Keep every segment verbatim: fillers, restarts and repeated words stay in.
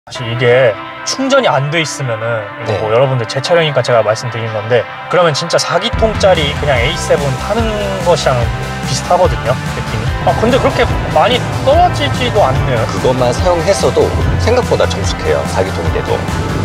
사실 이게 충전이 안 돼 있으면은 이거 네. 뭐 여러분들 제 차량이니까 제가 말씀드린 건데, 그러면 진짜 사 기통짜리 그냥 에이 세븐 타는 것이랑 비슷하거든요, 느낌이. 아 근데 그렇게 많이 떨어지지도 않네요. 그것만 사용했어도 생각보다 정숙해요, 사 기통인데도.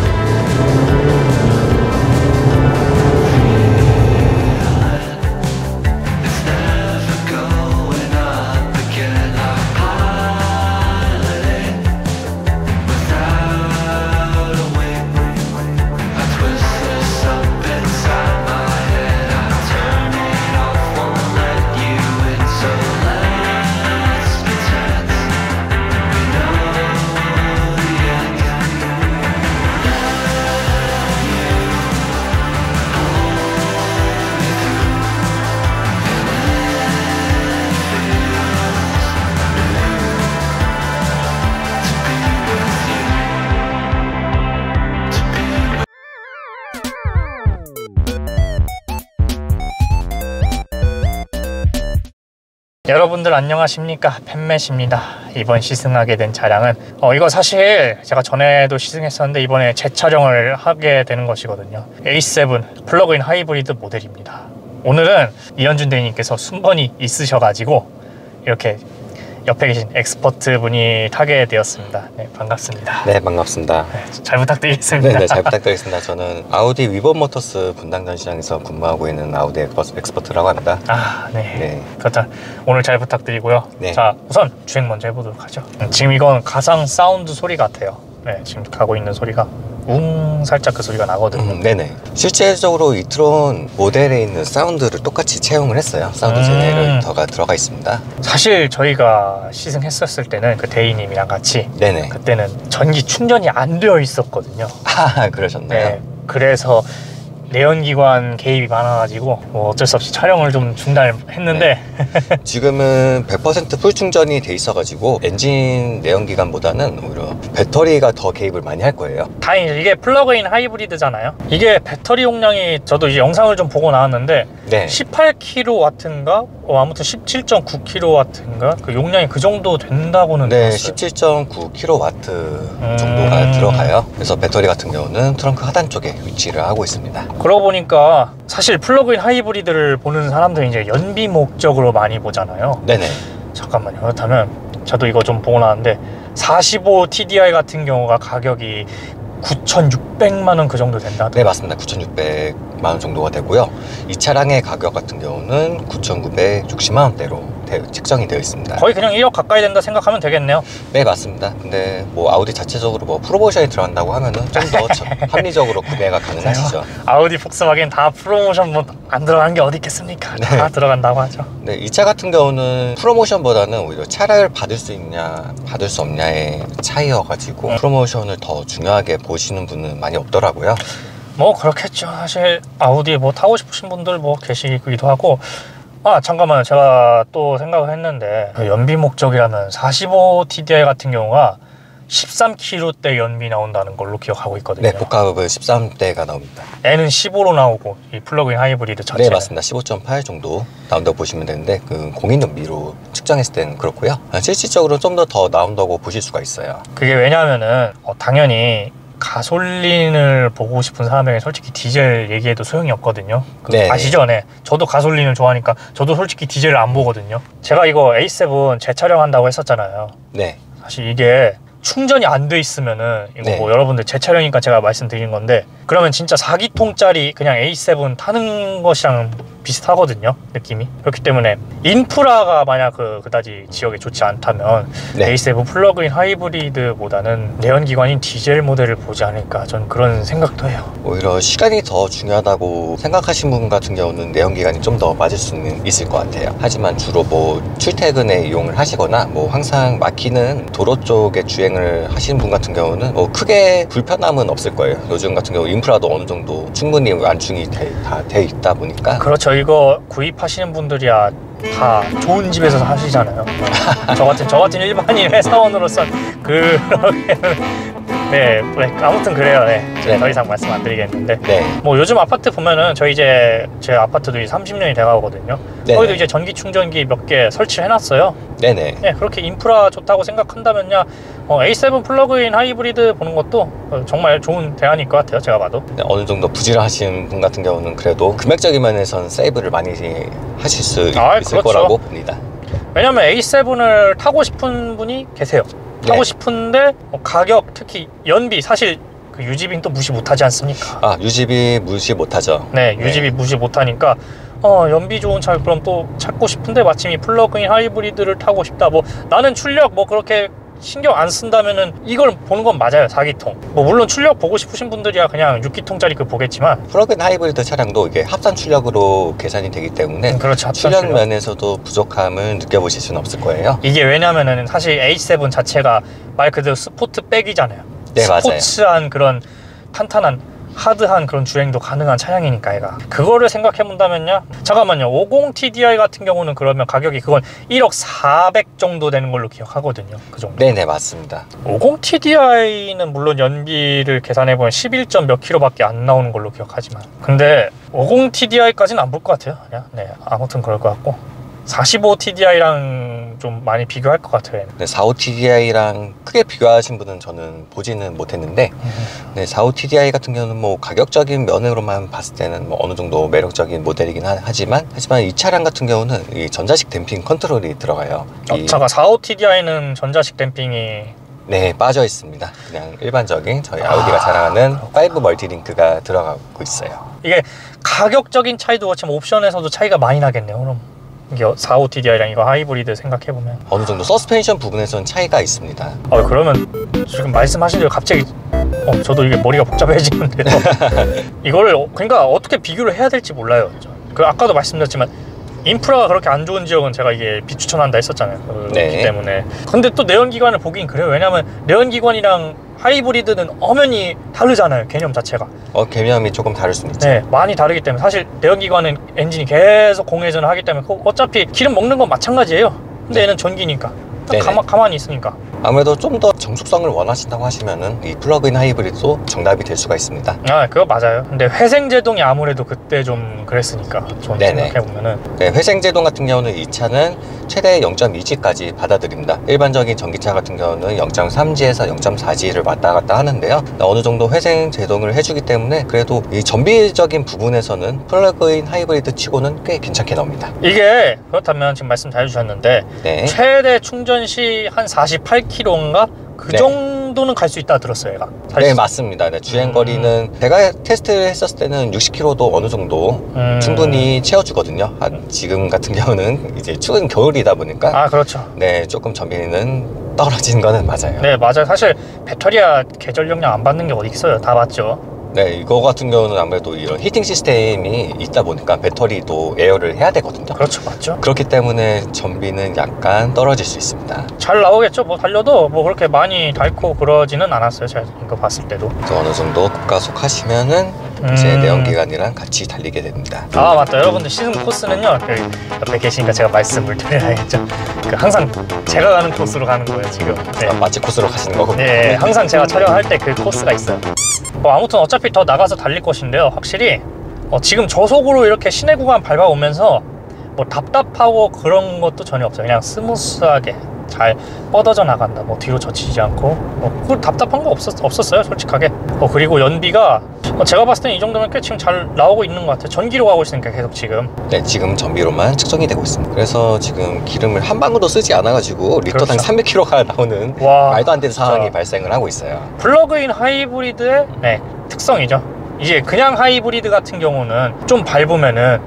여러분들 안녕하십니까, 팬맷입니다. 이번 시승하게 된 차량은 어 이거 사실 제가 전에도 시승했었는데 이번에 재촬영을 하게 되는 것이거든요. 에이 세븐 플러그인 하이브리드 모델입니다. 오늘은 이현준 대리님께서 순번이 있으셔가지고 이렇게 옆에 계신 엑스퍼트 분이 타게 되었습니다. 네, 반갑습니다. 네, 반갑습니다. 네, 잘 부탁드리겠습니다. 네, 네, 잘 부탁드리겠습니다. 저는 아우디 위번 모터스 분당전 시장에서 근무하고 있는 아우디 엑스퍼트라고 합니다. 아, 네. 네. 그렇다. 오늘 잘 부탁드리고요. 네. 자, 우선 주행 먼저 해보도록 하죠. 음, 지금 이건 가상 사운드 소리 같아요. 네, 지금 가고 있는 소리가 웅 살짝 그 소리가 나거든요. 음, 네네. 실제적으로 이트론 모델에 있는 사운드를 똑같이 채용을 했어요. 사운드 음. 제네레이터가 들어가 있습니다. 사실 저희가 시승했었을 때는 그 대리님이랑 같이 네네. 그때는 전기 충전이 안 되어 있었거든요. 아, 그러셨나요? 네, 그래서 내연기관 개입이 많아가지고 뭐 어쩔 수 없이 촬영을 좀 중단했는데 네. 지금은 백 퍼센트 풀 충전이 돼 있어가지고 엔진 내연기관보다는 오히려 배터리가 더 개입을 많이 할 거예요. 다행히 이게 플러그인 하이브리드잖아요. 이게 배터리 용량이 저도 이제 영상을 좀 보고 나왔는데 네. 십팔 킬로와트인가? 어, 아무튼 십칠 점 구 킬로와트인가? 그 용량이 그 정도 된다고는 네, 들었어요. 십칠 점 구 킬로와트 음... 정도가 들어가요. 그래서 배터리 같은 경우는 트렁크 하단 쪽에 위치를 하고 있습니다. 그러고 보니까 사실 플러그인 하이브리드를 보는 사람들이 이제 연비 목적으로 많이 보잖아요. 네네. 잠깐만요. 그렇다면 저도 이거 좀 보고 나왔는데 사십오 티디아이 같은 경우가 가격이 구천육백만 원 그 정도 된다. 네, 맞습니다. 구천육백만 원 정도가 되고요. 이 차량의 가격 같은 경우는 구천구백육십만 원대로 책정이 되어 있습니다. 거의 그냥 일억 가까이 된다 생각하면 되겠네요. 네, 맞습니다. 근데 뭐 아우디 자체적으로 뭐 프로모션이 들어간다고 하면은 좀 더 합리적으로 구매가 가능하시죠. 아우디, 폭스바겐 다 프로모션 뭐 안 들어가는 게 어디 있겠습니까? 네. 다 들어간다고 하죠. 네, 이 차 같은 경우는 프로모션보다는 오히려 차를 받을 수 있냐 받을 수 없냐의 차이여가지고 음. 프로모션을 더 중요하게 보시는 분은 많이 없더라고요. 뭐 그렇겠죠. 사실 아우디 뭐 타고 싶으신 분들 뭐 계시기도 하고. 아 잠깐만요. 제가 또 생각을 했는데 그 연비 목적이라면 사십오 티디아이 같은 경우가 십삼 킬로대 연비 나온다는 걸로 기억하고 있거든요. 네, 복합은 십삼 대가 나옵니다. N은 십오로 나오고 이 플러그인 하이브리드 자체는 네, 맞습니다. 십오 점 팔 정도 나온다고 보시면 되는데 그 공인 연비로 측정했을 때는 그렇고요. 실질적으로 좀 더 더 나온다고 보실 수가 있어요. 그게 왜냐하면은 어, 당연히 가솔린을 보고 싶은 사람에게 솔직히 디젤 얘기해도 소용이 없거든요. 네. 아시죠? 네. 저도 가솔린을 좋아하니까 저도 솔직히 디젤을 안 보거든요. 제가 이거 에이 세븐 재촬영한다고 했었잖아요. 네. 사실 이게 충전이 안 돼 있으면은 이거 네. 뭐 여러분들 제 차량이니까 제가 말씀드린 건데, 그러면 진짜 사 기통짜리 그냥 에이 세븐 타는 것이랑 비슷하거든요, 느낌이. 그렇기 때문에 인프라가 만약 그 그다지 지역에 좋지 않다면 네. 에이 세븐 플러그인 하이브리드보다는 내연기관인 디젤 모델을 보지 않을까, 전 그런 생각도 해요. 오히려 시간이 더 중요하다고 생각하신 분 같은 경우는 내연기관이 좀 더 맞을 수는 있을 것 같아요. 하지만 주로 뭐 출퇴근에 이용을 하시거나 뭐 항상 막히는 도로 쪽에 주행을 하시는 분 같은 경우는 뭐 크게 불편함은 없을 거예요. 요즘 같은 경우 인프라도 어느 정도 충분히 완충이 다 돼 있다 보니까. 그렇죠. 이거 구입하시는 분들이야 다 좋은 집에서 사시잖아요. 저 같은 저 같은 일반인 회사원으로선 그러게는 네, 네, 아무튼 그래요. 네, 네. 더 이상 말씀 안 드리겠는데. 네. 뭐 요즘 아파트 보면은 저희 이제 제 아파트도 이제 삼십 년이 돼가거든요. 네네. 거기도 이제 전기 충전기 몇 개 설치해놨어요. 네네. 네, 그렇게 인프라 좋다고 생각한다면요, 어, 에이 세븐 플러그인 하이브리드 보는 것도 어, 정말 좋은 대안일 것 같아요. 제가 봐도. 네, 어느 정도 부지런하신 분 같은 경우는 그래도 금액적인 면에서는 세이브를 많이 하실 수 아, 있을 그렇죠. 거라고 봅니다. 왜냐면 에이 세븐을 타고 싶은 분이 계세요. 타고 네. 싶은데 어, 가격, 특히 연비, 사실 그 유지비는 또 무시 못하지 않습니까? 아, 유지비 무시 못하죠. 네, 유지비 무시 못하니까 어 연비 좋은 차 그럼 또 찾고 싶은데 마침 이 플러그인 하이브리드를 타고 싶다. 뭐 나는 출력 뭐 그렇게 신경 안 쓴다면은 이걸 보는 건 맞아요. 사 기통. 뭐 물론 출력 보고 싶으신 분들이야 그냥 육 기통짜리 그 보겠지만, 플러그인 하이브리드 차량도 이게 합산 출력으로 계산이 되기 때문에 음, 그렇죠. 합산 출력 출력. 면에서도 부족함을 느껴보실 수는 없을 거예요. 이게 왜냐면은 사실 에이 세븐 자체가 말 그대로 스포트백이잖아요. 네, 맞아요. 스포츠한 그런 탄탄한 하드한 그런 주행도 가능한 차량이니까 얘가. 그거를 생각해 본다면요, 잠깐만요, 오십 티디아이 같은 경우는 그러면 가격이 그건 일억 사백 정도 되는 걸로 기억하거든요. 그 정도. 네네, 맞습니다. 오십 티디아이는 물론 연비를 계산해 보면 십일 점 몇 킬로밖에 안 나오는 걸로 기억하지만, 근데 오십 티디아이까지는 안 볼 것 같아요. 그냥 네, 아무튼 그럴 것 같고, 사십오 티디아이랑 좀 많이 비교할 것 같아요. 네, 사십오 티디아이랑 크게 비교하신 분은 저는 보지는 못했는데, 네, 사십오 티디아이 같은 경우는 뭐 가격적인 면으로만 봤을 때는 뭐 어느 정도 매력적인 모델이긴 하, 하지만 하지만 이 차량 같은 경우는 이 전자식 댐핑 컨트롤이 들어가요. 어, 이, 잠깐, 사십오 티디아이는 전자식 댐핑이 네, 빠져 있습니다. 그냥 일반적인 저희 아, 아우디가 자랑하는 파이브 멀티링크가 들어가고 있어요. 이게 가격적인 차이도 그렇지만 옵션에서도 차이가 많이 나겠네요. 그럼 이게 사십오 티디아이랑 이거 하이브리드 생각해보면 어느 정도 서스펜션 부분에서는 차이가 있습니다. 어, 그러면 지금 말씀하신 대로 갑자기 어, 저도 이게 머리가 복잡해지는데요. 이거를 어, 그러니까 어떻게 비교를 해야 될지 몰라요. 그 아까도 말씀드렸지만 인프라가 그렇게 안 좋은 지역은 제가 이게 비추천한다 했었잖아요. 그렇기 네. 때문에. 근데 또 내연기관을 보긴 그래요. 왜냐면 내연기관이랑 하이브리드는 엄연히 다르잖아요. 개념 자체가. 어, 개념이 조금 다를 수는 있죠. 네, 많이 다르기 때문에 사실 내연기관은 엔진이 계속 공회전을 하기 때문에 어차피 기름 먹는 건 마찬가지예요. 근데 얘는 전기니까 가마, 가만히 있으니까. 아무래도 좀 더 정숙성을 원하신다고 하시면은 이 플러그인 하이브리드도 정답이 될 수가 있습니다. 아, 그거 맞아요. 근데 회생제동이 아무래도 그때 좀 그랬으니까 저는 네네. 생각해보면은 네, 회생제동 같은 경우는 이 차는 최대 영 점 이 지까지 받아들입니다. 일반적인 전기차 같은 경우는 영 점 삼 지에서 영 점 사 지를 왔다 갔다 하는데요. 어느 정도 회생제동을 해주기 때문에 그래도 이 전비적인 부분에서는 플러그인 하이브리드 치고는 꽤 괜찮게 나옵니다. 이게 그렇다면 지금 말씀 잘 해주셨는데 네. 최대 충전 시 한 사십팔 킬로미터인가? 그 네. 정도는 갈 수 있다 들었어요, 얘가. 네, 맞습니다. 네, 주행거리는 음. 제가 테스트를 했었을 때는 육십 킬로미터도 어느 정도 음. 충분히 채워주거든요. 아, 지금 같은 경우는 이제 추운 겨울이다 보니까 아, 그렇죠. 네, 조금 전비는 떨어지는 거는 맞아요. 네, 맞아요. 사실 배터리야 계절 용량 안 받는 게 어디 있어요. 다 받죠. 네, 이거 같은 경우는 아무래도 이런 히팅 시스템이 있다 보니까 배터리도 에어를 해야 되거든요. 그렇죠, 맞죠. 그렇기 때문에 전비는 약간 떨어질 수 있습니다. 잘 나오겠죠. 뭐 달려도 뭐 그렇게 많이 닳고 그러지는 않았어요. 제가 이거 봤을 때도. 어느 정도 급가속 하시면은 음. 이제 내연기관이랑 같이 달리게 됩니다. 아, 맞다. 여러분들 시승 코스는요, 여기 옆에 계시니까 제가 말씀을 드려야겠죠. 그 항상 제가 가는 코스로 가는 거예요, 지금. 네. 아, 맛집 코스로 가시는 거군요. 네, 항상 제가 촬영할 때 그 코스가 있어요. 뭐 아무튼 어차피 더 나가서 달릴 것인데요, 확실히 어, 지금 저속으로 이렇게 시내 구간 밟아오면서 뭐 답답하고 그런 것도 전혀 없어요. 그냥 스무스하게 잘 뻗어져 나간다. 뭐 뒤로 젖히지 않고 뭐 그 답답한 거 없었, 없었어요, 솔직하게. 어, 그리고 연비가 어, 제가 봤을 때는 이 정도면 꽤 지금 잘 나오고 있는 것 같아요. 전기로 가고 있으니까 계속 지금. 네, 지금 전비로만 측정이 되고 있습니다. 그래서 지금 기름을 한 방울도 쓰지 않아가지고 리터당 그렇죠. 삼백 킬로미터가 나오는 와, 말도 안 되는 상황이 진짜. 발생을 하고 있어요. 플러그인 하이브리드의 네, 특성이죠. 이제 그냥 하이브리드 같은 경우는 좀 밟으면은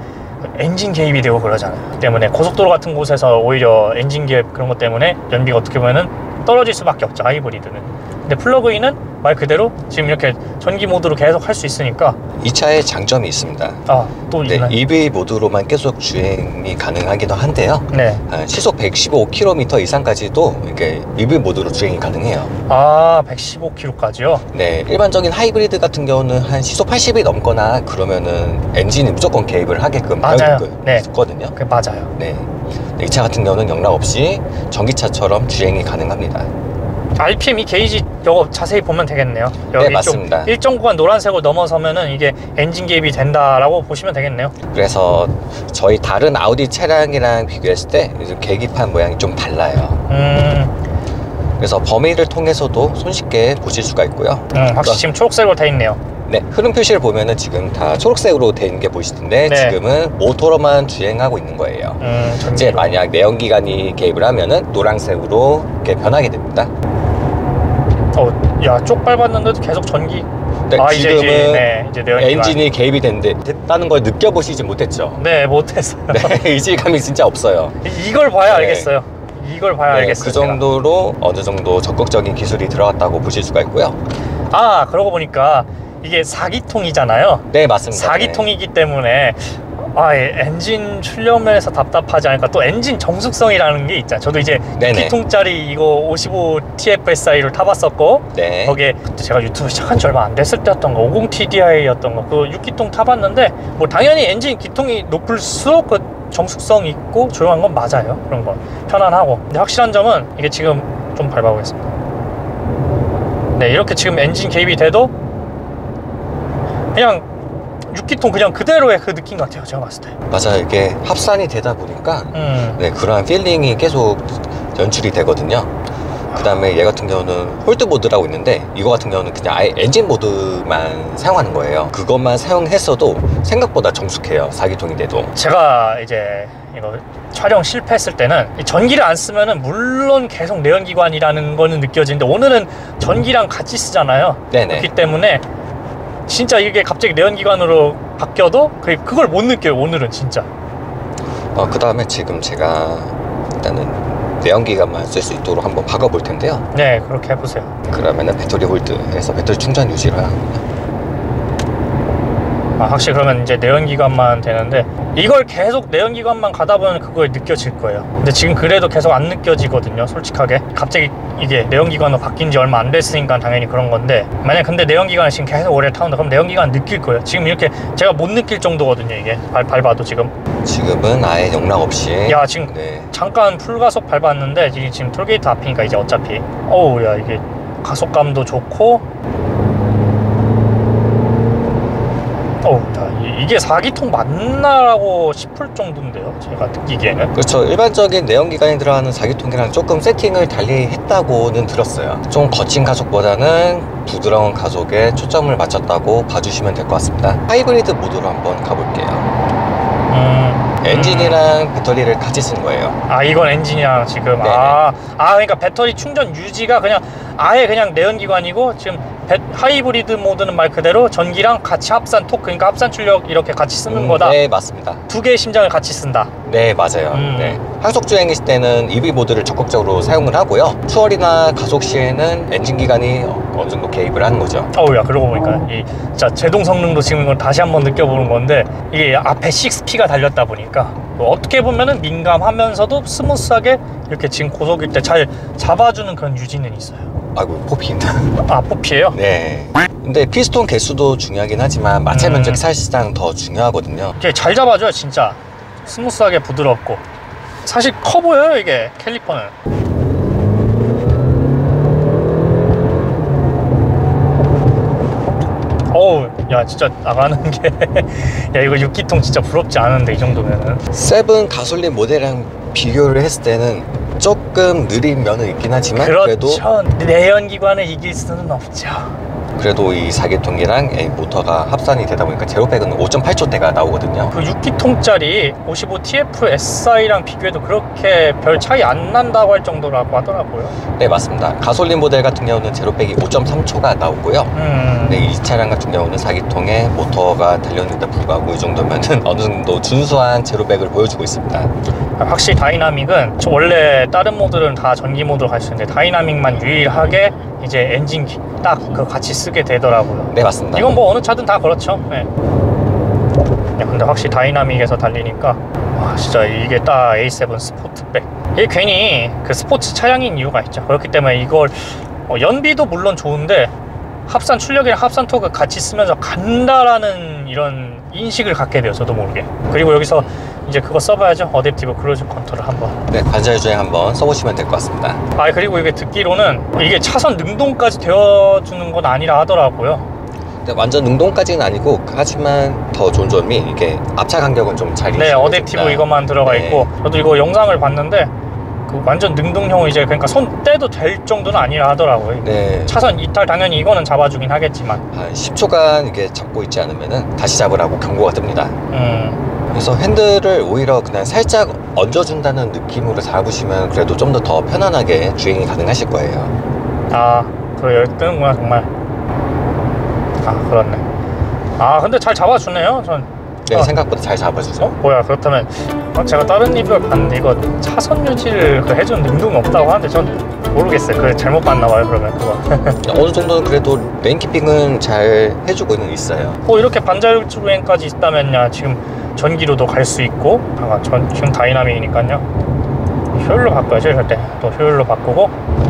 엔진 개입이 되고 그러잖아요. 때문에 고속도로 같은 곳에서 오히려 엔진 개입 그런 것 때문에 연비가 어떻게 보면은 떨어질 수밖에 없죠, 하이브리드는. 근데 플러그인은 말 그대로 지금 이렇게 전기 모드로 계속 할 수 있으니까. 이 차에 장점이 있습니다. 아, 또 네, 있나요? 이브이 모드로만 계속 주행이 가능하기도 한데요. 네. 아, 시속 백십오 킬로미터 이상까지도 이게 이브이 모드로 주행이 가능해요. 아, 백십오 킬로미터까지요? 네, 일반적인 하이브리드 같은 경우는 한 시속 팔십이 넘거나 그러면은 엔진이 무조건 개입을 하게끔 맞아요. 되어 네. 있거든요. 그게 맞아요. 네, 이 차 같은 경우는 영락 없이 전기차처럼 주행이 가능합니다. 알피엠 이 게이지 이거 자세히 보면 되겠네요. 여기 네, 맞습니다. 일정 구간 노란색으로 넘어서면은 이게 엔진 개입이 된다라고 보시면 되겠네요. 그래서 저희 다른 아우디 차량이랑 비교했을 때 이제 계기판 모양이 좀 달라요. 음, 그래서 범위를 통해서도 손쉽게 보실 수가 있고요. 음 확실히 지금 초록색으로 돼 있네요. 네, 흐름 표시를 보면은 지금 다 초록색으로 돼 있는 게 보이시던데 네. 지금은 모터로만 주행하고 있는 거예요. 음, 이제 전기로. 만약 내연기관이 개입을 하면은 노란색으로 이렇게 변하게 됩니다. 어, 야, 쪽 밟았는데도 계속 전기. 네, 아, 지금은 이제, 이제, 네, 이제 내연기관. 엔진이 개입이 됐는데 됐다는 걸 느껴보시지 못했죠. 네, 못했어요. 네, 이질감이 진짜 없어요. 이- 이걸 봐야 네. 알겠어요. 이걸 봐야 네, 알겠어요. 그 제가. 정도로 어느 정도 적극적인 기술이 들어갔다고 보실 수가 있고요. 아, 그러고 보니까 이게 사기통이잖아요. 네, 맞습니다. 사기통이기 때문에 아, 예, 엔진 출력면에서 답답하지 않을까. 또 엔진 정숙성이라는 게 있잖아요. 저도 이제 네네. 육 기통짜리 이거 오십오 티에프에스아이를 타봤었고 네. 거기에 그때 제가 유튜브 시작한 지 얼마 안 됐을 때였던 거 오십 티디아이였던 거 그 육 기통 타봤는데 뭐 당연히 엔진 기통이 높을수록 그 정숙성 있고 조용한 건 맞아요. 그런 건 편안하고. 근데 확실한 점은 이게 지금 좀 밟아보겠습니다. 네, 이렇게 지금 엔진 개입이 돼도 그냥 육 기통 그냥 그대로의 그 느낌 같아요. 제가 봤을 때. 맞아요. 이게 합산이 되다 보니까 음. 네, 그러한 필링이 계속 연출이 되거든요. 그 다음에 얘 같은 경우는 홀드 모드라고 있는데 이거 같은 경우는 그냥 아예 엔진 모드만 사용하는 거예요. 그것만 사용했어도 생각보다 정숙해요. 사기통인데도. 제가 이제 이거 촬영 실패했을 때는 이 전기를 안 쓰면은 물론 계속 내연기관이라는 거는 느껴지는데 오늘은 전기랑 같이 쓰잖아요. 네네. 그렇기 때문에 진짜 이게 갑자기 내연기관으로 바뀌어도 그- 그걸 못 느껴요. 오늘은 진짜. 어, 그 다음에 지금 제가 일단은 내연기관만 쓸 수 있도록 한번 박아볼 텐데요. 네, 그렇게 해보세요. 그러면은 배터리 홀드해서 배터리 충전 유지를 합니다. 아, 확실히 그러면 이제 내연기관만 되는데 이걸 계속 내연기관만 가다 보면 그걸 느껴질 거예요. 근데 지금 그래도 계속 안 느껴지거든요. 솔직하게 갑자기 이게 내연기관으로 바뀐 지 얼마 안 됐으니까 당연히 그런 건데 만약 근데 내연기관을 지금 계속 오래 타온다 그럼 내연기관 느낄 거예요. 지금 이렇게 제가 못 느낄 정도거든요. 이게 발, 밟아도 지금 지금은 아예 용락 없이. 야 지금 네. 잠깐 풀가속 밟았는데 이게 지금 톨게이트 앞이니까 이제 어차피 어우 야 이게 가속감도 좋고 어우 야, 이- 이게 사기통 맞나라고 싶을 정도인데요. 제가 느끼기에는. 그렇죠. 일반적인 내연기관이 들어가는 사기통이랑 조금 세팅을 달리 했다고는 들었어요. 좀 거친 가속보다는 부드러운 가속에 초점을 맞췄다고 봐주시면 될 것 같습니다. 하이브리드 모드로 한번 가볼게요. 음, 엔진이랑 배터리를 같이 쓴 거예요. 아 이건 엔진이랑 지금 네네. 아, 아 그러니까 배터리 충전 유지가 그냥 아예 그냥 내연기관이고 지금 배, 하이브리드 모드는 말 그대로 전기랑 같이 합산 톡 그러니까 합산 출력 이렇게 같이 쓰는 음, 거다. 네, 맞습니다. 두 개의 심장을 같이 쓴다. 네, 맞아요. 음. 네. 항속 주행일 때는 이브이 모드를 적극적으로 사용을 하고요. 추월이나 가속 시에는 엔진 기관이 어느 정도 개입을 하는 거죠. 어우야 그러고 보니까 이 진짜 제동 성능도 지금 이건 다시 한번 느껴보는 건데 이게 앞에 식스 피가 달렸다 보니까 뭐 어떻게 보면은 민감하면서도 스무스하게 이렇게 지금 고속일 때 잘 잡아주는 그런 유지는 있어요. 아이고, 포피인다. 아 포피예요? 네. 근데 피스톤 개수도 중요하긴 하지만 마찰 음. 면적이 사실상 더 중요하거든요. 이게 잘 잡아줘요 진짜. 스무스하게 부드럽고 사실 커 보여요 이게 캘리퍼는. 어우 야 진짜 나가는 게 야 이거 육 기통 진짜 부럽지 않은데 이 정도면은. 세븐 가솔린 모델이랑 비교를 했을 때는 조금 느린 면은 있긴 하지만 그래도 그렇죠. 내연기관을 이길 수는 없죠. 그래도 이 사기통이랑 이 모터가 합산이 되다 보니까 제로백은 오 점 팔 초대가 나오거든요. 그 육 기통짜리 오십오 티에프에스아이랑 비교해도 그렇게 별 차이 안 난다고 할 정도라고 하더라고요. 네, 맞습니다. 가솔린 모델 같은 경우는 제로백이 오 점 삼 초가 나오고요. 음. 네, 이 차량 같은 경우는 사기통에 모터가 달렸는데 불구하고 이 정도면은 어느 정도 준수한 제로백을 보여주고 있습니다. 확실히 다이나믹은 저 원래 다른 모드는 다 전기 모드로 갈 수 있는데 다이나믹만 유일하게 이제 엔진 딱 그 같이 쓰게 되더라고요. 네, 맞습니다. 이건 뭐 어느 차든 다 그렇죠. 네. 야, 근데 확실히 다이나믹에서 달리니까 와 진짜 이게 딱 에이 세븐 스포트백 이게 괜히 그 스포츠 차량인 이유가 있죠. 그렇기 때문에 이걸 어, 연비도 물론 좋은데 합산 출력이랑 합산 토크 같이 쓰면서 간다라는 이런 인식을 갖게 돼요. 저도 모르게. 그리고 여기서 이제 그거 써봐야죠. 어댑티브 크루즈 컨트롤 한번. 네, 관절 주행 한번 써보시면 될 것 같습니다. 아, 그리고 이게 듣기로는 이게 차선 능동까지 되어주는 건 아니라 하더라고요. 네, 완전 능동까지는 아니고, 하지만 더 좋은 점이 이게 앞차 간격은 좀 잘 네, 어댑티브 이것만 들어가 네. 있고, 저도 이거 영상을 봤는데 그 완전 능동형 이제 그러니까 손 떼도 될 정도는 아니라 하더라고요. 네. 차선 이탈 당연히 이거는 잡아주긴 하겠지만 한 십 초간 이게 잡고 있지 않으면은 다시 잡으라고 경고가 뜹니다. 음. 그래서 핸들을 오히려 그냥 살짝 얹어준다는 느낌으로 잡으시면 그래도 좀 더 더 편안하게 주행이 가능하실 거예요. 아, 그래 뜨는구나 정말. 아, 그렇네. 아, 근데 잘 잡아주네요. 전. 네, 어. 생각보다 잘 잡아주죠. 어? 뭐야, 그렇다면 어, 제가 다른 리뷰를 봤는데 이거 차선 유지를 그 해주는 능동이 없다고 하는데 전 모르겠어요. 그래 잘못 봤나 봐요. 그러면 그거. 어느 정도는 그래도 레인키핑은 잘 해주고는 있어요. 뭐 이렇게 반자율 주행까지 있다면야 지금 전기로도 갈 수 있고, 아, 전 지금 다이나믹이니까요. 효율로 바꿔야죠. 이럴 때 또 효율로 바꾸고,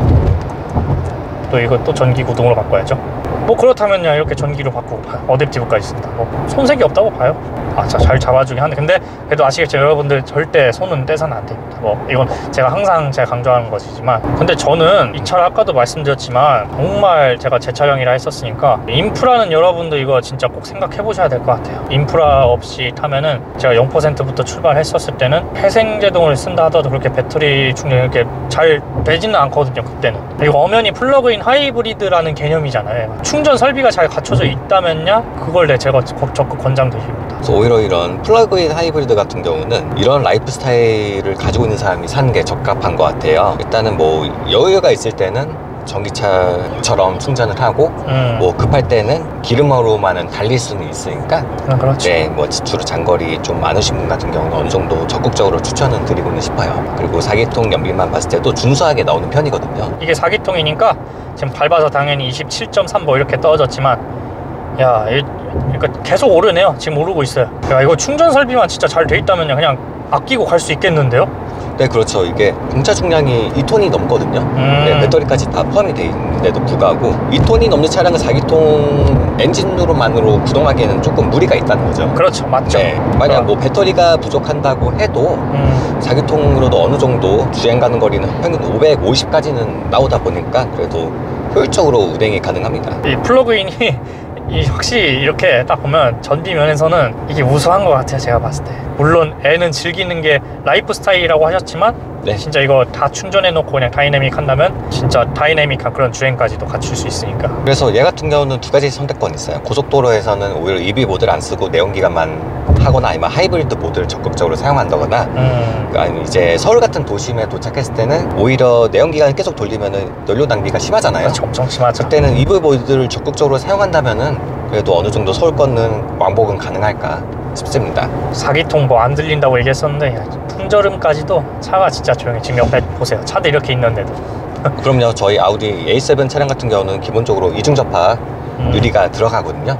또 이거 또 전기 구동으로 바꿔야죠. 뭐 그렇다면야 이렇게 전기로 바꾸고 봐요. 어댑티브까지 있습니다. 뭐 손색이 없다고 봐요. 아, 자, 잘 잡아주긴 하는데, 근데 그래도 아시겠죠, 여러분들 절대 손은 떼서는 안 됩니다. 뭐 이건 제가 항상 제가 강조하는 것이지만, 근데 저는 이 차를 아까도 말씀드렸지만 정말 제가 제 차량이라 했었으니까 인프라는 여러분들 이거 진짜 꼭 생각해 보셔야 될 것 같아요. 인프라 없이 타면은 제가 영 퍼센트부터 출발했었을 때는 회생제동을 쓴다 하더라도 그렇게 배터리 충전이 이렇게 잘 되지는 않거든요. 그때는. 그리고 엄연히 플러그인 하이브리드라는 개념이잖아요. 충전 설비가 잘 갖춰져 있다면야 그걸 내 제가 적극 권장드립니다. 그래서 오히려 이런 플러그인 하이브리드 같은 경우는 이런 라이프 스타일을 가지고 있는 사람이 사는 게 적합한 것 같아요. 일단은 뭐 여유가 있을 때는 전기차처럼 충전을 하고, 음. 뭐 급할 때는 기름으로만은 달릴 수는 있으니까, 음, 그렇죠. 네, 뭐 주로 장거리 좀 많으신 분 같은 경우는 어느 정도 적극적으로 추천은 드리고는 싶어요. 그리고 사기통 연비만 봤을 때도 준수하게 나오는 편이거든요. 이게 사기통이니까 지금 밟아서 당연히 이십칠 점 삼 보 이렇게 떨어졌지만, 야, 이, 그러니까 계속 오르네요. 지금 오르고 있어요. 야, 이거 충전 설비만 진짜 잘 돼 있다면 그냥 아끼고 갈 수 있겠는데요? 네, 그렇죠. 이게 공차 중량이 이 톤이 넘거든요. 음. 네, 배터리까지 다 포함이 돼 있는데도 불구하고 이 톤이 넘는 차량은 사기통 엔진으로만으로 구동하기에는 조금 무리가 있다는 거죠. 그렇죠, 맞죠. 네, 만약 뭐 배터리가 부족한다고 해도 음. 사기통으로도 어느 정도 주행 가는 거리는 평균 오백오십까지는 나오다 보니까 그래도 효율적으로 운행이 가능합니다. 이 플러그인이 이 확실히 이렇게 딱 보면 전비 면에서는 이게 우수한 것 같아요. 제가 봤을 때. 물론 애는 즐기는 게 라이프 스타일이라고 하셨지만, 네. 진짜 이거 다 충전해 놓고 그냥 다이내믹 한다면 진짜 다이내믹한 그런 주행까지도 갖출 수 있으니까. 그래서 얘 같은 경우는 두 가지 선택권이 있어요. 고속도로에서는 오히려 이브이 모드를 안 쓰고 내연기관만 하거나 아니면 하이브리드 모드를 적극적으로 사용한다거나, 음. 아니면 이제 서울 같은 도심에 도착했을 때는 오히려 내연기관을 계속 돌리면은 연료 낭비가 심하잖아요. 그렇죠, 엄청 심하죠. 그때는 이브이 모드를 적극적으로 사용한다면은 그래도 어느 정도 서울권은 왕복은 가능할까 싶습니다. 사기통 뭐 안 들린다고 얘기했었는데, 야, 풍절음까지도 차가 진짜 조용해. 지금 옆에 보세요. 차도 이렇게 있는데도. 그럼요. 저희 아우디 에이 세븐 차량 같은 경우는 기본적으로 이중 접합 음. 유리가 들어가거든요.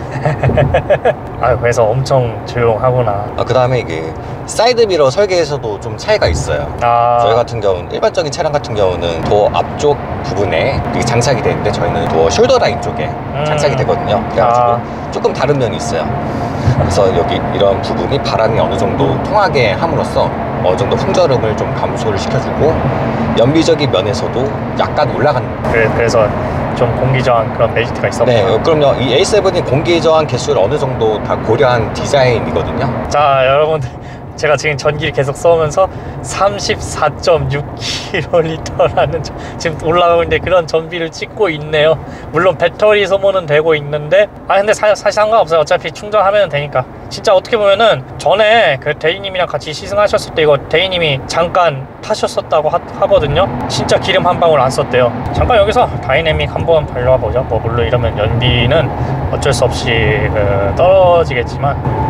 아, 그래서 엄청 조용하구나. 아, 그 다음에 이게 사이드미러 설계에서도 좀 차이가 있어요. 아. 저희 같은 경우는 일반적인 차량 같은 경우는 도어 앞쪽 부분에 이게 장착이 되는데 저희는 도어 숄더 라인 쪽에 음. 장착이 되거든요. 그래가지고 아. 조금 다른 면이 있어요. 그래서 여기 이런 부분이 바람이 어느 정도 통하게 함으로써 어느 정도 풍절음을 좀 감소를 시켜주고, 연비적인 면에서도 약간 올라가는. 그래, 그래서 좀 공기저항 그런 메리트가 있었구나. 네, 그럼요. 이 에이 세븐이 공기저항 개수를 어느 정도 다 고려한 디자인이거든요. 자, 여러분들, 제가 지금 전기를 계속 써오면서 삼십사 점 육 킬로리터라는 지금 올라가고 있는데 그런 전비를 찍고 있네요. 물론 배터리 소모는 되고 있는데, 아 근데 사, 사실 상관없어요. 어차피 충전하면 되니까. 진짜 어떻게 보면은 전에 그 대리님이랑 같이 시승하셨을 때 이거 대리님이 잠깐 타셨었다고 하, 하거든요. 진짜 기름 한 방울 안 썼대요. 잠깐 여기서 다이내믹 한번 발려와 보죠. 뭐 물론 이러면 연비는 어쩔 수 없이 그 떨어지겠지만,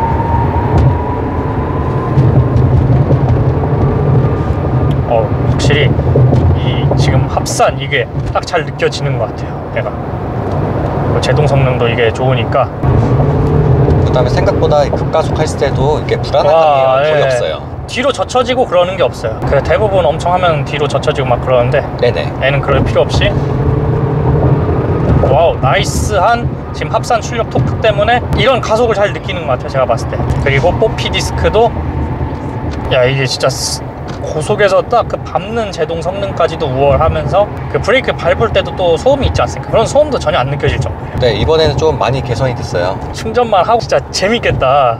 어, 확실히 이 지금 합산 이게 딱 잘 느껴지는 것 같아요. 얘가 제동 성능도 이게 좋으니까. 그 다음에 생각보다 급가속했을 때도 이게 불안한 감이 거의 예. 없어요. 뒤로 젖혀지고 그러는 게 없어요. 그 대부분 엄청 하면 뒤로 젖혀지고 막 그러는데, 네네. 얘는 그럴 필요 없이. 와우, 나이스한 지금 합산 출력 토크 때문에 이런 가속을 잘 느끼는 것 같아요. 제가 봤을 때. 그리고 뽀피 디스크도 야 이게 진짜 고속에서 딱 그 밟는 제동 성능까지도 우월하면서 그 브레이크 밟을 때도 또 소음이 있지 않습니까? 그런 소음도 전혀 안 느껴질 정도예요. 네, 이번에는 좀 많이 개선이 됐어요. 충전만 하고 진짜 재밌겠다.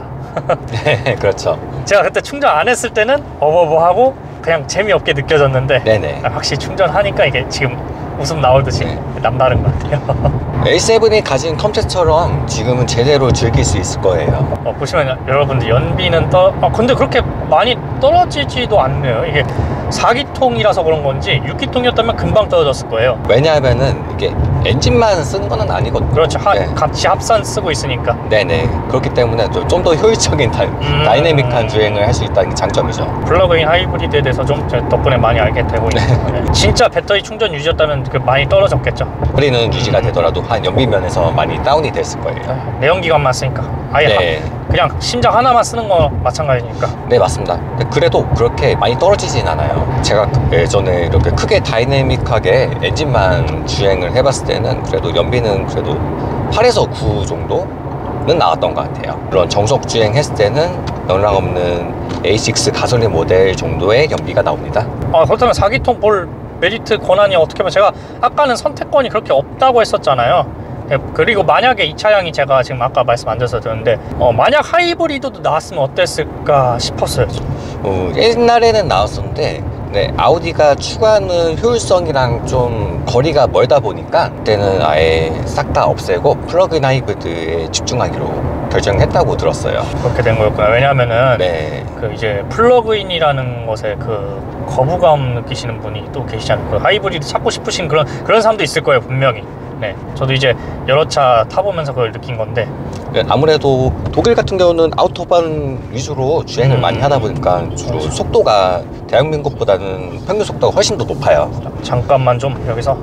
네, 그렇죠. 제가 그때 충전 안 했을 때는 어버버하고 그냥 재미없게 느껴졌는데 네네. 확실히 충전하니까 이게 지금 웃음 나오듯이 네. 남다른 것 같아요. 에이 세븐이 가진 컴퓨터처럼 지금은 제대로 즐길 수 있을 거예요. 어, 보시면 여러분들 연비는 떠... 아 근데 그렇게 많이 떨어지지도 않네요. 이게 사 기통이라서 그런 건지 육 기통이었다면 금방 떨어졌을 거예요. 왜냐하면은 이게 엔진만 쓰는 건 아니거든요. 그렇죠. 하, 네. 같이 합산 쓰고 있으니까. 네네. 그렇기 때문에 좀 더 효율적인 다, 음... 다이내믹한 주행을 할 수 있다는 게 장점이죠. 플러그인 하이브리드에 대해서 좀 제 덕분에 많이 알게 되고 있는 네. 진짜 배터리 충전 유지였다면 그 많이 떨어졌겠죠. 허리는 유지가 되더라도 한 연비 면에서 많이 다운이 됐을 거예요. 내연기관만 쓰니까 아예 네. 하, 그냥 심장 하나만 쓰는 거 마찬가지니까. 네, 맞습니다. 그래도 그렇게 많이 떨어지진 않아요. 제가 예전에 이렇게 크게 다이내믹하게 엔진만 주행을 해봤을 때는 그래도 연비는 그래도 팔에서 구 정도는 나왔던 것 같아요. 물론 정속 주행 했을 때는 영락없는 에이 식스 가솔린 모델 정도의 연비가 나옵니다. 아 그렇다면 사 기통 볼 메리트 권한이 어떻게 보면 제가 아까는 선택권이 그렇게 없다고 했었잖아요. 예, 그리고 만약에 이 차량이 제가 지금 아까 말씀 안 드려서 들었는데 어, 만약 하이브리드도 나왔으면 어땠을까 싶었어요. 어, 옛날에는 나왔었는데 네, 아우디가 추구하는 효율성이랑 좀 거리가 멀다 보니까 그때는 아예 싹 다 없애고 플러그인 하이브리드에 집중하기로 결정했다고 들었어요. 그렇게 된 거였구나. 왜냐하면은 네. 그 이제 플러그인이라는 것에 그 거부감 느끼시는 분이 또 계시잖아요. 그 하이브리드 찾고 싶으신 그런 그런 사람도 있을 거예요, 분명히. 네, 저도 이제 여러 차 타보면서 그걸 느낀 건데 네, 아무래도 독일 같은 경우는 아우토반 위주로 주행을 음. 많이 하다 보니까 주로 속도가 대한민국보다는 평균 속도가 훨씬 더 높아요. 잠깐만 좀 여기서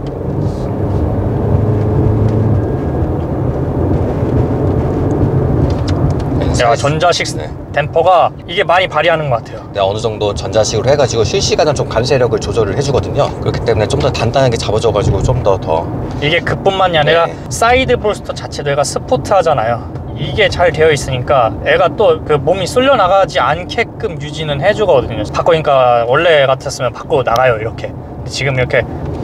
야, 전자식 네. 댐퍼가 이게 많이 발휘하는 것 같아요. 네, 어느 정도 전자식으로 해가지고 실시간으로 좀 감쇄력을 조절을 해주거든요. 그렇기 때문에 좀 더 단단하게 잡아줘가지고 좀 더 더 이게 그뿐만이 아니라 네. 사이드 볼스터 자체도 얘가 스포트하잖아요. 이게 잘 되어 있으니까 애가 또 그 몸이 쏠려 나가지 않게끔 유지는 해주거든요. 바꾸니까 원래 같았으면 바꾸고 나가요 이렇게. 근데 지금 이렇게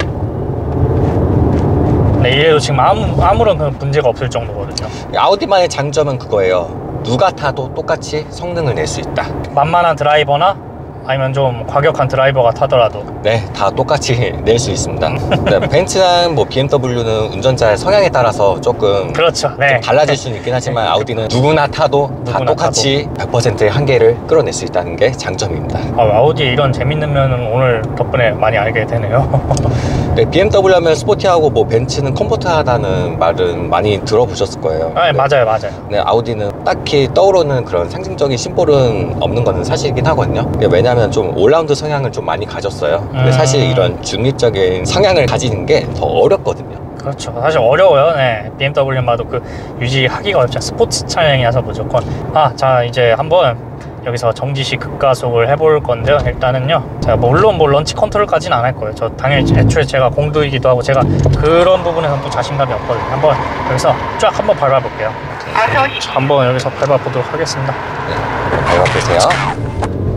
네, 이래도 지금 아무, 아무런 그런 문제가 없을 정도거든요. 아우디만의 장점은 그거예요. 누가 타도 똑같이 성능을 낼 수 있다. 만만한 드라이버나 아니면 좀 과격한 드라이버가 타더라도 네, 다 똑같이 낼 수 있습니다. 네, 벤츠랑 뭐 비엠더블유는 운전자의 성향에 따라서 조금 그렇죠. 네. 좀 달라질 수는 있긴 하지만 아우디는 누구나 타도 다 누구나 똑같이 백 퍼센트의 한계를 끌어낼 수 있다는 게 장점입니다. 아, 아우디에 이런 재밌는 면은 오늘 덕분에 많이 알게 되네요. 네, 비엠더블유 하면 스포티하고 뭐 벤츠는 컴포트하다는 말은 많이 들어보셨을 거예요. 아, 네, 네. 맞아요, 맞아요. 네, 아우디는 딱히 떠오르는 그런 상징적인 심볼은 없는 거는 사실이긴 하거든요. 네, 왜냐하면 좀 올라운드 성향을 좀 많이 가졌어요. 근데 음. 사실 이런 중립적인 성향을 가지는 게 더 어렵거든요. 그렇죠. 사실 어려워요. 네, 비엠더블유마도 그 유지하기가 어렵죠. 스포츠 차량이라서 무조건. 아, 자 이제 한번 여기서 정지시 급가속을 해볼 건데요. 일단은요, 제가 뭐 물론 뭐 런치 컨트롤까지는 안 할 거예요. 저 당연히 애초에 제가 공두이기도 하고 제가 그런 부분에서는 또 자신감이 없거든요. 한번 여기서 쫙 한번 밟아볼게요. 자, 한번 여기서 밟아보도록 하겠습니다. 네, 밟아보세요.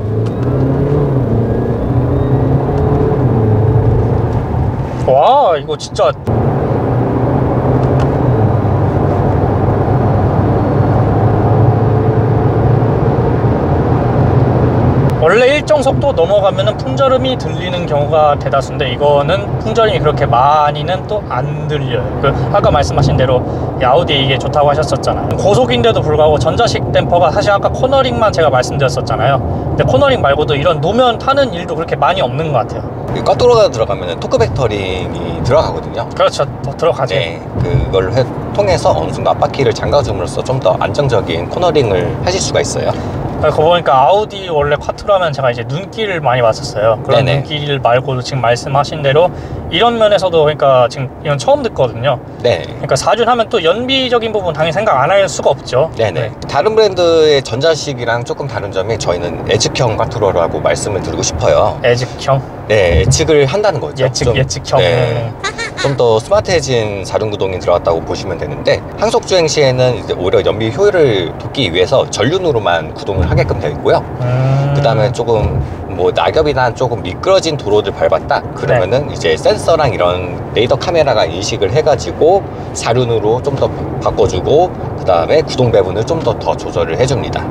와, 이거 진짜 원래 일정 속도 넘어가면은 풍절음이 들리는 경우가 대다수인데 이거는 풍절음이 그렇게 많이는 또 안 들려요. 그 아까 말씀하신 대로 아우디 이게 좋다고 하셨었잖아요. 고속인데도 불구하고 전자식 댐퍼가 사실 아까 코너링만 제가 말씀드렸었잖아요. 근데 코너링 말고도 이런 노면 타는 일도 그렇게 많이 없는 것 같아요. 꽈뚜로가 들어가면 토크 벡터링이 들어가거든요. 그렇죠. 더 들어가지. 네, 그걸 해, 통해서 어느 정도 앞바퀴를 잠가줌으로써 좀 더 안정적인 코너링을 하실 수가 있어요. 그거 보니까 아우디 원래 쿼트로 하면 제가 이제 눈길을 많이 봤었어요. 그런 네네. 눈길 말고도 지금 말씀하신 대로 이런 면에서도 그러니까 지금 이건 처음 듣거든요. 네. 그러니까 사륜 하면 또 연비적인 부분 당연히 생각 안 할 수가 없죠. 네네. 네. 다른 브랜드의 전자식이랑 조금 다른 점이 저희는 예측형 꽈트로라고 말씀을 드리고 싶어요. 예측형. 네, 예측을 한다는 거죠. 예측 좀, 예측형. 네. 음. 좀 더 스마트해진 사륜 구동이 들어갔다고 보시면 되는데, 항속 주행 시에는 이제 오히려 연비 효율을 돕기 위해서 전륜으로만 구동을 하게끔 되어 있고요. 음... 그 다음에 조금 뭐 낙엽이나 조금 미끄러진 도로를 밟았다 그러면은 네. 이제 센서랑 이런 레이더 카메라가 인식을 해가지고 사륜으로 좀 더 바꿔주고, 그 다음에 구동 배분을 좀 더 더 조절을 해줍니다.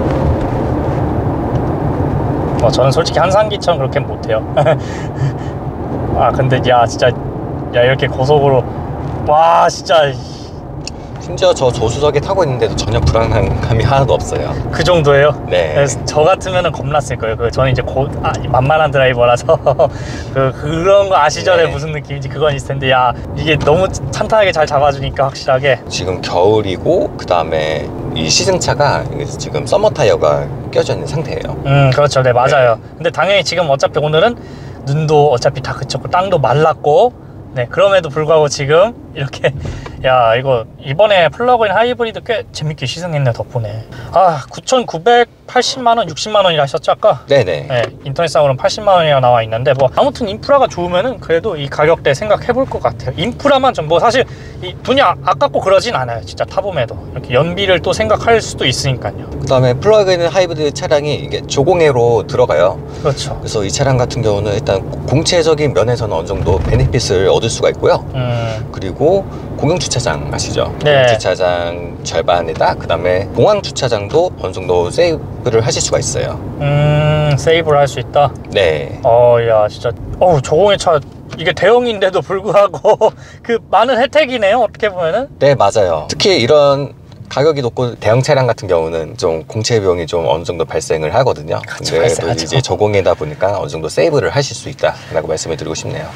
어, 저는 솔직히 한산기처럼 그렇게 못해요. 아 근데 야 진짜 야 이렇게 고속으로 와 진짜 심지어 저 조수석에 타고 있는데도 전혀 불안한 감이 하나도 없어요. 그 정도예요? 네. 그래서 저 같으면은 겁났을 거예요. 그 저는 이제 고, 아, 만만한 드라이버라서 그 그런 거 아시죠? 네. 무슨 느낌인지 그건 있을 텐데 야 이게 너무 탄탄하게 잘 잡아주니까 확실하게. 지금 겨울이고 그 다음에 이 시승차가 지금 서머 타이어가 껴져 있는 상태예요. 음 그렇죠. 네 맞아요. 네. 근데 당연히 지금 어차피 오늘은 눈도 어차피 다 그쳤고 땅도 말랐고. 네 그럼에도 불구하고 지금 이렇게 야 이거 이번에 플러그인 하이브리드 꽤 재밌게 시승했네 덕분에. 아 구천구백팔십만 원 육십만 원이라 하셨죠 아까? 네네. 네 인터넷상으로는 팔십만 원이라 나와 있는데 뭐 아무튼 인프라가 좋으면은 그래도 이 가격대 생각해 볼 것 같아요. 인프라만 좀 뭐 사실 이 돈이 아, 아깝고 그러진 않아요. 진짜 타봄에도 이렇게 연비를 또 생각할 수도 있으니까요. 그 다음에 플러그인 하이브리드 차량이 이게 조공해로 들어가요. 그렇죠. 그래서 이 차량 같은 경우는 일단 공체적인 면에서는 어느 정도 베네핏을 얻을 수가 있고요. 음. 그리고 공영 주차장 아시죠? 네. 주차장 절반에다 그 다음에 공항 주차장도 어느 정도 세이브를 하실 수가 있어요. 음 세이브를 할 수 있다? 네. 어야 진짜 어우 저공해 차 이게 대형인데도 불구하고 그 많은 혜택이네요 어떻게 보면은. 네 맞아요. 특히 이런 가격이 높고 대형 차량 같은 경우는 좀 공체 비용이 좀 어느 정도 발생을 하거든요. 그렇죠, 근데 또 이제 저공해다 보니까 어느 정도 세이브를 하실 수 있다라고 말씀을 드리고 싶네요.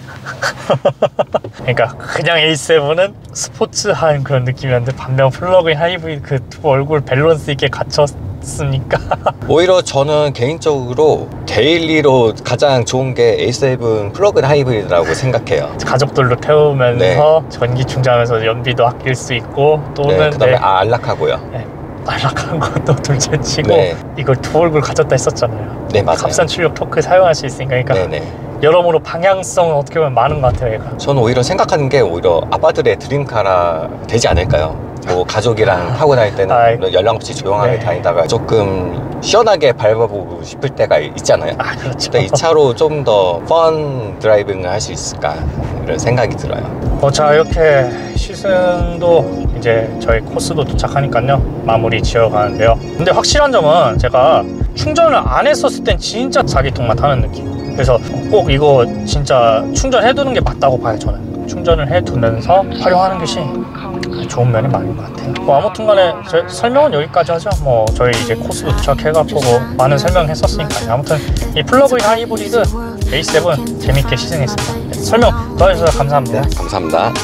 그러니까 그냥 에이 세븐은 스포츠한 그런 느낌이었는데 반면 플러그인 하이브리드 그 두 얼굴 밸런스 있게 갖췄으니까 오히려 저는 개인적으로 데일리로 가장 좋은 게 에이 세븐 플러그인 하이브리드라고 생각해요. 가족들로 태우면서 네. 전기 충전하면서 연비도 아낄 수 있고 또는 네, 그 다음에 네. 아, 안락하고요. 네. 안락한 것도 둘째치고 네. 이걸 두 얼굴 가졌다 했었잖아요. 네 맞아요. 값싼 출력 토크 사용할 수 있으니까 그러니까 네네. 여러모로 방향성은 어떻게 보면 많은 것 같아요 얘가. 저는 오히려 생각하는 게 오히려 아빠들의 드림카라 되지 않을까요? 뭐 가족이랑 타고 다닐 때는 아이, 연락 없이 조용하게 네. 다니다가 조금 시원하게 밟아보고 싶을 때가 있잖아요. 아 그렇죠. 근데 이 차로 좀 더 펀 드라이빙을 할 수 있을까 이런 생각이 들어요. 어, 자 이렇게 시승도 이제 저희 코스도 도착하니까요 마무리 지어가는데요. 근데 확실한 점은 제가 충전을 안 했었을 땐 진짜 자기통만 타는 느낌. 그래서 꼭 이거 진짜 충전해두는 게 맞다고 봐요. 저는 충전을 해두면서 활용하는 것이 좋은 면이 많은 것 같아요. 뭐 아무튼 간에 제 설명은 여기까지 하죠. 뭐 저희 이제 코스도 도착해갖고 뭐 많은 설명 했었으니까요. 아무튼 이 플러그인 하이브리드 에이 세븐 재밌게 시승했습니다. 네, 설명 도와주셔서 감사합니다. 네, 감사합니다.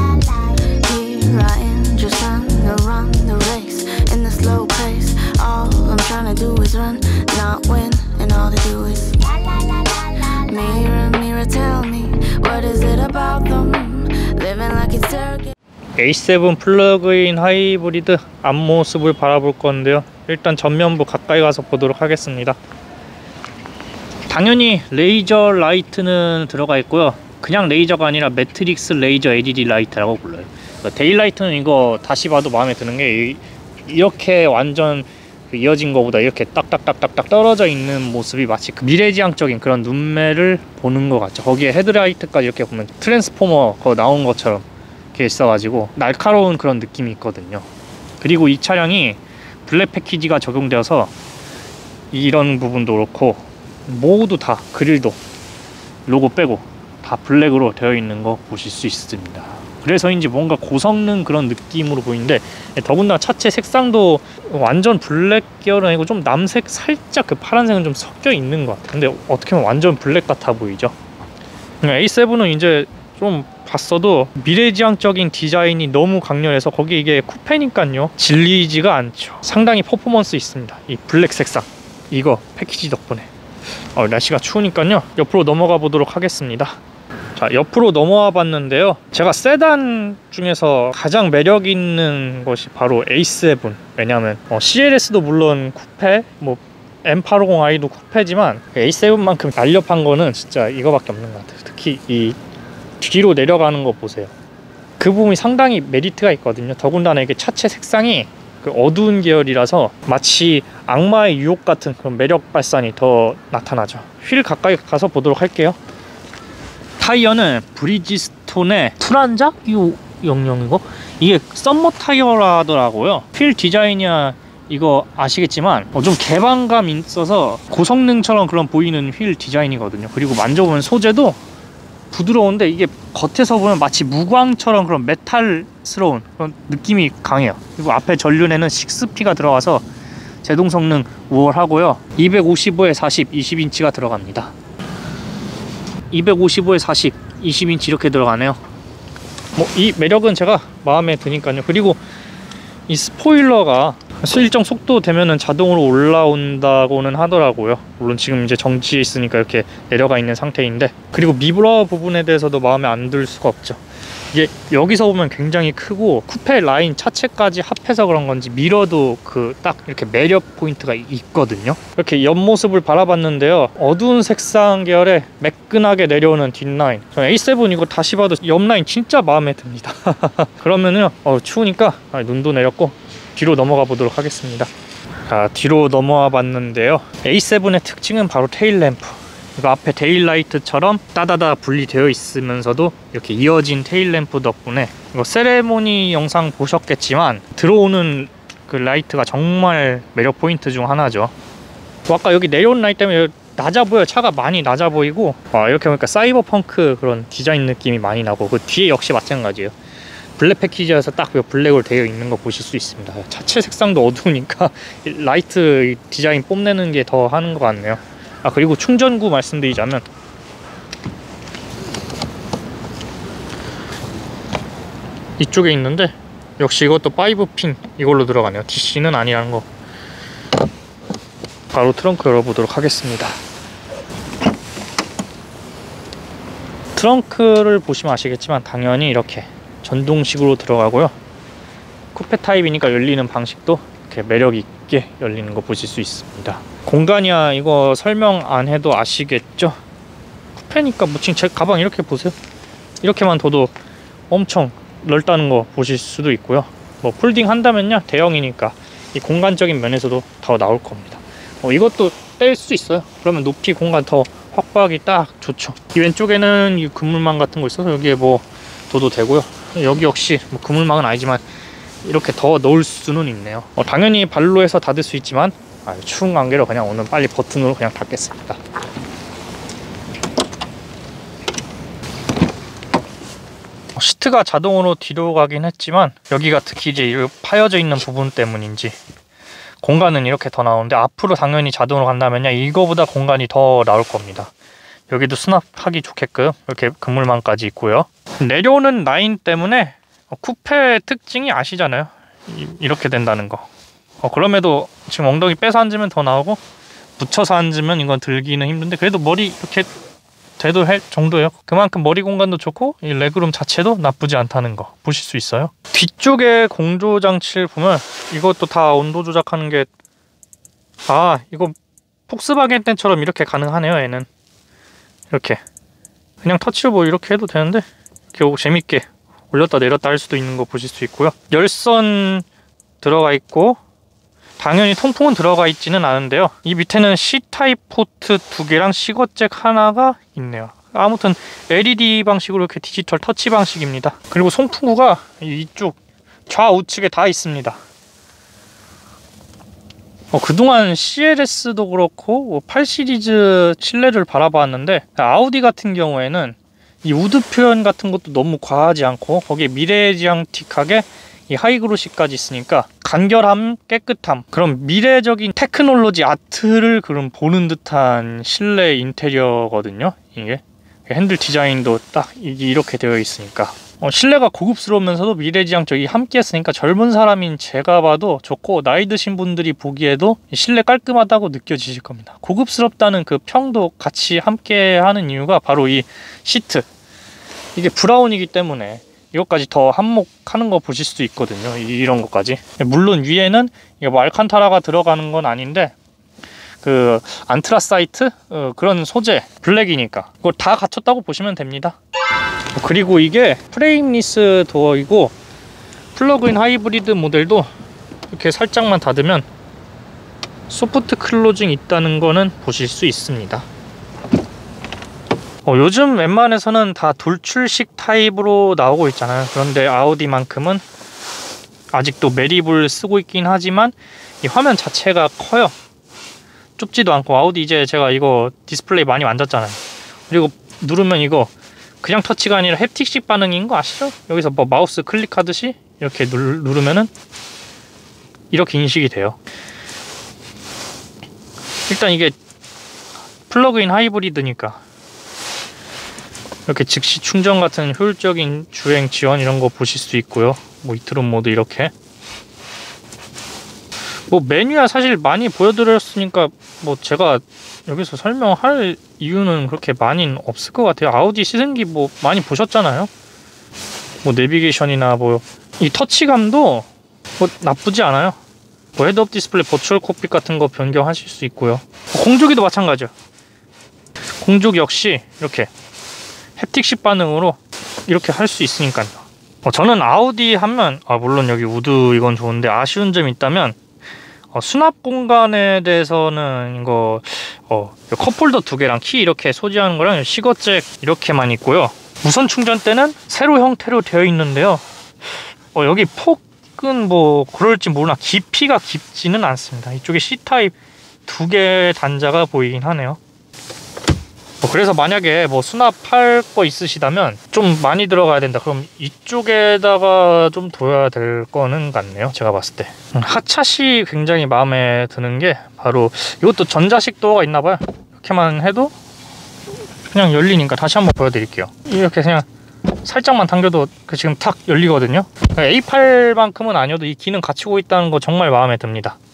에이 세븐 플러그인 하이브리드 앞모습을 바라볼 건데요. 일단 전면부 가까이 가서 보도록 하겠습니다. 당연히 레이저 라이트는 들어가 있고요. 그냥 레이저가 아니라 매트릭스 레이저 엘이디 라이트라고 불러요. 데일라이트는 이거 다시 봐도 마음에 드는 게 이렇게 완전 이어진 거보다 이렇게 딱딱딱딱딱 떨어져 있는 모습이 마치 그 미래지향적인 그런 눈매를 보는 것 같죠. 거기에 헤드라이트까지 이렇게 보면 트랜스포머 거 나온 것처럼 이렇게 있어가지고 날카로운 그런 느낌이 있거든요. 그리고 이 차량이 블랙 패키지가 적용되어서 이런 부분도 그렇고 모두 다 그릴도 로고 빼고 다 블랙으로 되어 있는 거 보실 수 있습니다. 그래서인지 뭔가 고성능 그런 느낌으로 보이는데 더군다나 차체 색상도 완전 블랙 계열은 아니고 좀 남색 살짝 그 파란색은 좀 섞여 있는 것 같아요. 근데 어떻게 보면 완전 블랙 같아 보이죠. 에이 세븐은 이제 좀 봤어도 미래지향적인 디자인이 너무 강렬해서 거기 이게 쿠페니까요 질리지가 않죠. 상당히 퍼포먼스 있습니다. 이 블랙 색상 이거 패키지 덕분에. 어, 날씨가 추우니까요 옆으로 넘어가 보도록 하겠습니다. 자, 옆으로 넘어와 봤는데요. 제가 세단 중에서 가장 매력 있는 것이 바로 에이 세븐. 왜냐하면 어, 씨엘에스도 물론 쿠페, 뭐 엠 팔오공 아이도 쿠페지만 에이 세븐만큼 날렵한 거는 진짜 이거밖에 없는 것 같아요. 특히 이 뒤로 내려가는 거 보세요. 그 부분이 상당히 메리트가 있거든요. 더군다나 이게 차체 색상이 그 어두운 계열이라서 마치 악마의 유혹 같은 그런 매력 발산이 더 나타나죠. 휠 가까이 가서 보도록 할게요. 타이어는 브리지스톤의 투란자? 이 영영이고 이게 썸머 타이어라 하더라고요. 휠 디자인이야 이거 아시겠지만 어, 좀 개방감 있어서 고성능처럼 그런 보이는 휠 디자인이거든요. 그리고 만져보면 소재도 부드러운데 이게 겉에서 보면 마치 무광처럼 그런 메탈스러운 그런 느낌이 강해요. 그리고 앞에 전륜에는 식스피가 들어가서 제동 성능 우월하고요. 이백오십오에 사십, 이십 인치가 들어갑니다. 이백오십오에 사십, 이십 인치 이렇게 들어가네요. 뭐 이 매력은 제가 마음에 드니까요. 그리고 이 스포일러가 일정 속도 되면은 자동으로 올라온다고는 하더라고요. 물론 지금 이제 정지해 있으니까 이렇게 내려가 있는 상태인데, 그리고 미러 부분에 대해서도 마음에 안 들 수가 없죠. 이게 여기서 보면 굉장히 크고 쿠페 라인 차체까지 합해서 그런 건지 미러도 그 딱 이렇게 매력 포인트가 있거든요. 이렇게 옆모습을 바라봤는데요, 어두운 색상 계열의 매끈하게 내려오는 뒷라인, 저는 에이 세븐 이거 다시 봐도 옆라인 진짜 마음에 듭니다. 그러면은 어, 추우니까 아, 눈도 내렸고 뒤로 넘어가 보도록 하겠습니다. 자, 뒤로 넘어와 봤는데요, 에이 세븐의 특징은 바로 테일램프. 이거 앞에 데일라이트처럼 따다다 분리되어 있으면서도 이렇게 이어진 테일램프 덕분에, 이거 세레모니 영상 보셨겠지만 들어오는 그 라이트가 정말 매력 포인트 중 하나죠. 또 아까 여기 내려온 라이트 때문에 낮아 보여요. 차가 많이 낮아 보이고, 와, 이렇게 보니까 사이버펑크 그런 디자인 느낌이 많이 나고, 그 뒤에 역시 마찬가지예요. 블랙 패키지여서 딱 블랙으로 되어 있는 거 보실 수 있습니다. 차체 색상도 어두우니까 라이트 디자인 뽐내는 게 더 하는 것 같네요. 아, 그리고 충전구 말씀드리자면 이쪽에 있는데 역시 이것도 파이브 핀 이걸로 들어가네요. 디씨는 아니라는 거. 바로 트렁크 열어보도록 하겠습니다. 트렁크를 보시면 아시겠지만 당연히 이렇게 전동식으로 들어가고요. 쿠페 타입이니까 열리는 방식도 이렇게 매력 있게 열리는 거 보실 수 있습니다. 공간이야 이거 설명 안 해도 아시겠죠? 쿠페니까 뭐 지금 제 가방 이렇게 보세요. 이렇게만 둬도 엄청 넓다는 거 보실 수도 있고요. 뭐 폴딩 한다면요, 대형이니까 이 공간적인 면에서도 더 나올 겁니다. 어, 이것도 뗄 수 있어요. 그러면 높이 공간 더 확보하기 딱 좋죠. 이 왼쪽에는 이 그물망 같은 거 있어서 여기에 뭐 둬도 되고요. 여기 역시 뭐 그물망은 아니지만 이렇게 더 넣을 수는 있네요. 어, 당연히 발로 해서 닫을 수 있지만 아, 추운 관계로 그냥 오늘 빨리 버튼으로 그냥 닫겠습니다. 어, 시트가 자동으로 뒤로 가긴 했지만 여기가 특히 이제 파여져 있는 부분 때문인지 공간은 이렇게 더 나오는데, 앞으로 당연히 자동으로 간다면요 이거보다 공간이 더 나올 겁니다. 여기도 수납하기 좋게끔 이렇게 그물망까지 있고요. 내려오는 라인 때문에 쿠페 특징이 아시잖아요. 이, 이렇게 된다는 거. 어, 그럼에도 지금 엉덩이 빼서 앉으면 더 나오고 붙여서 앉으면 이건 들기는 힘든데, 그래도 머리 이렇게 돼도 할 정도예요. 그만큼 머리 공간도 좋고 이 레그룸 자체도 나쁘지 않다는 거 보실 수 있어요. 뒤쪽에 공조 장치를 보면 이것도 다 온도 조작하는 게, 아, 이거 폭스바겐 때처럼 이렇게 가능하네요. 얘는 이렇게 그냥 터치로 뭐 이렇게 해도 되는데 이렇게 재밌게 올렸다 내렸다 할 수도 있는 거 보실 수 있고요. 열선 들어가 있고 당연히 통풍은 들어가 있지는 않은데요, 이 밑에는 C타입 포트 두 개랑 C거잭 하나가 있네요. 아무튼 엘이디 방식으로 이렇게 디지털 터치 방식입니다. 그리고 송풍구가 이쪽 좌우측에 다 있습니다. 어, 그동안 씨엘에스도 그렇고 팔 시리즈 실내를 바라봤는데 아우디 같은 경우에는 이 우드 표현 같은 것도 너무 과하지 않고 거기에 미래지향틱하게 이 하이그로시까지 있으니까 간결함, 깨끗함, 그런 미래적인 테크놀로지 아트를 그런 보는 듯한 실내 인테리어거든요. 이게 핸들 디자인도 딱 이렇게 되어 있으니까 어, 실내가 고급스러우면서도 미래지향적이 함께 했으니까 젊은 사람인 제가 봐도 좋고, 나이 드신 분들이 보기에도 실내 깔끔하다고 느껴지실 겁니다. 고급스럽다는 그 평도 같이 함께 하는 이유가 바로 이 시트, 이게 브라운이기 때문에 이것까지 더 한몫하는 거 보실 수 있거든요. 이런 것까지. 물론 위에는 이게 뭐 알칸타라가 들어가는 건 아닌데 그 안트라사이트 어, 그런 소재, 블랙이니까 그거 다 갖췄다고 보시면 됩니다. 그리고 이게 프레임리스 도어이고 플러그인 하이브리드 모델도 이렇게 살짝만 닫으면 소프트 클로징 있다는 거는 보실 수 있습니다. 어, 요즘 웬만해서는 다 돌출식 타입으로 나오고 있잖아요. 그런데 아우디만큼은 아직도 매립을 쓰고 있긴 하지만 이 화면 자체가 커요. 좁지도 않고. 아우디 이제 제가 이거 디스플레이 많이 만졌잖아요. 그리고 누르면 이거 그냥 터치가 아니라 햅틱식 반응인 거 아시죠? 여기서 뭐 마우스 클릭하듯이 이렇게 누르, 누르면은 이렇게 인식이 돼요. 일단 이게 플러그인 하이브리드니까 이렇게 즉시 충전 같은 효율적인 주행 지원 이런 거 보실 수 있고요. 뭐 이트론 모드 이렇게. 뭐 메뉴야 사실 많이 보여드렸으니까 뭐 제가 여기서 설명할 이유는 그렇게 많이는 없을 것 같아요. 아우디 시승기 뭐 많이 보셨잖아요. 뭐 내비게이션이나 뭐 이 터치감도 뭐 나쁘지 않아요. 뭐 헤드업 디스플레이 버추얼 콕핏 같은 거 변경하실 수 있고요. 공조기도 마찬가지요. 공조기 역시 이렇게 햅틱식 반응으로 이렇게 할 수 있으니까요. 어, 저는 아우디 하면 아 물론 여기 우드 이건 좋은데 아쉬운 점이 있다면 어, 수납 공간에 대해서는 이거 어, 컵홀더 두 개랑 키 이렇게 소지하는 거랑 시거잭 이렇게만 있고요. 무선 충전대는 세로 형태로 되어 있는데요. 어, 여기 폭은 뭐 그럴지 모르나 깊이가 깊지는 않습니다. 이쪽에 C타입 두 개의 단자가 보이긴 하네요. 어, 그래서 만약에 뭐 수납할 거 있으시다면 좀 많이 들어가야 된다. 그럼 이쪽에다가 좀 둬야 될 거는 같네요. 제가 봤을 때. 음, 하차시 굉장히 마음에 드는 게 바로 이것도 전자식 도어가 있나 봐요. 이렇게만 해도 그냥 열리니까 다시 한번 보여드릴게요. 이렇게 그냥 살짝만 당겨도 그 지금 탁 열리거든요. 에이 팔만큼은 아니어도 이 기능 갖추고 있다는 거 정말 마음에 듭니다.